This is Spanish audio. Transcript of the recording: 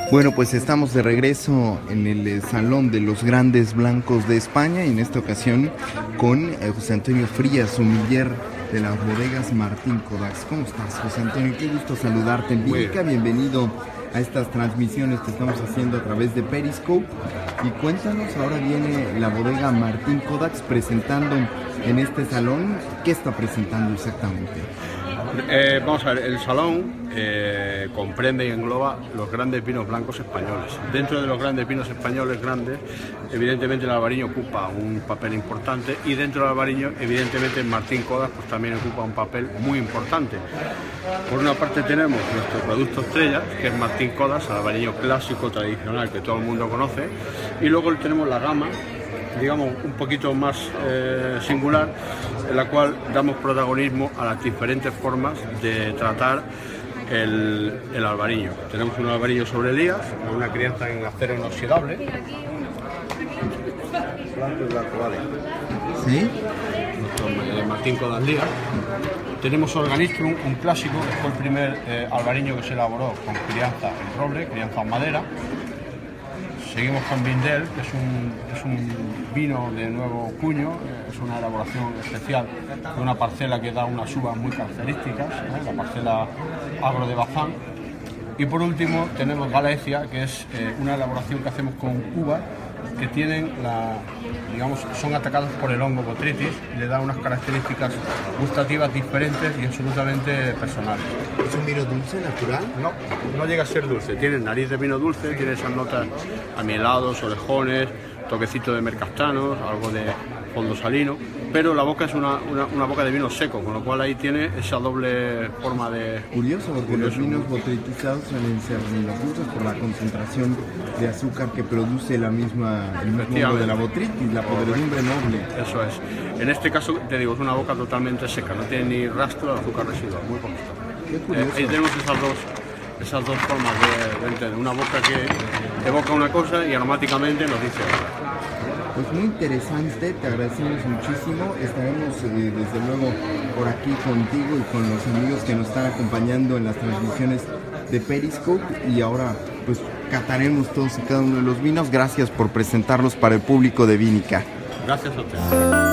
Bueno, pues estamos de regreso en el Salón de los Grandes Blancos de España y en esta ocasión con José Antonio Frías, sommelier de las bodegas Martín Codax. ¿Cómo estás, José Antonio? Qué gusto saludarte en Vínica. Bienvenido a estas transmisiones que estamos haciendo a través de Periscope. Y cuéntanos, ahora viene la bodega Martín Codax presentando en este salón. ¿Qué está presentando exactamente? Vamos a ver, el salón comprende y engloba los grandes vinos blancos españoles. Dentro de los grandes vinos españoles grandes, evidentemente el albariño ocupa un papel importante, y dentro del albariño, evidentemente, Martín Codax pues también ocupa un papel muy importante. Por una parte tenemos nuestro producto estrella, que es Martín Codax, el albariño clásico tradicional que todo el mundo conoce, y luego tenemos la gama, digamos, un poquito más singular, en la cual damos protagonismo a las diferentes formas de tratar el albariño. Tenemos un albariño sobre lías, una crianza en acero inoxidable. ¿Sí? Nuestro Martín Codax lías. Tenemos Organistrum, un clásico, que fue el primer albariño que se elaboró con crianza en roble, crianza en madera. Seguimos con Vindel, que es un vino de nuevo cuño, es una elaboración especial de una parcela que da unas uvas muy características, la parcela Agro de Bazán. Y por último tenemos Galicia, que es una elaboración que hacemos con uvas que tienen digamos, son atacados por el hongo botrytis y le da unas características gustativas diferentes y absolutamente personales. ¿Es un vino dulce, natural? No llega a ser dulce, tiene nariz de vino dulce, tiene esas notas amielados, orejones, toquecito de mercastanos, algo de fondo salino, pero la boca es una boca de vino seco, con lo cual ahí tiene esa doble forma de... Curioso, porque los vinos botritizados suelen ser menos dulces por la concentración de azúcar que produce el mismo hongo de la botritis, la podredumbre noble. Eso es. En este caso, te digo, es una boca totalmente seca, no tiene ni rastro de azúcar residual, muy poquito. Ahí tenemos esas dos formas de entender, una boca que evoca una cosa y aromáticamente nos dice otra. Pues muy interesante, te agradecemos muchísimo. Estaremos desde luego por aquí contigo y con los amigos que nos están acompañando en las transmisiones de Periscope, y ahora pues cataremos todos y cada uno de los vinos. Gracias por presentarlos para el público de Vínica. Gracias a ustedes.